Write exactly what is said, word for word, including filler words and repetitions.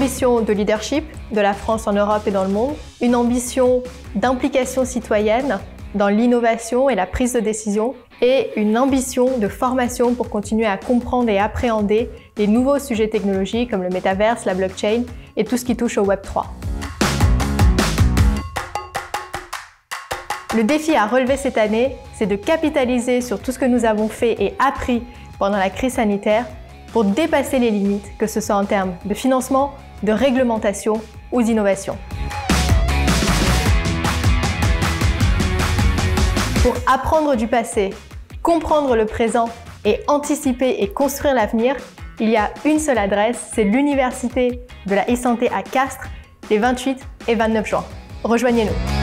ambition de leadership de la France en Europe et dans le monde, une ambition d'implication citoyenne dans l'innovation et la prise de décision, et une ambition de formation pour continuer à comprendre et appréhender les nouveaux sujets technologiques comme le métaverse, la blockchain et tout ce qui touche au web trois. Le défi à relever cette année, c'est de capitaliser sur tout ce que nous avons fait et appris pendant la crise sanitaire pour dépasser les limites, que ce soit en termes de financement, de réglementation ou d'innovation. Pour apprendre du passé, comprendre le présent et anticiper et construire l'avenir, il y a une seule adresse, c'est l'Université de la e-santé à Castres, les vingt-huit et vingt-neuf juin. Rejoignez-nous!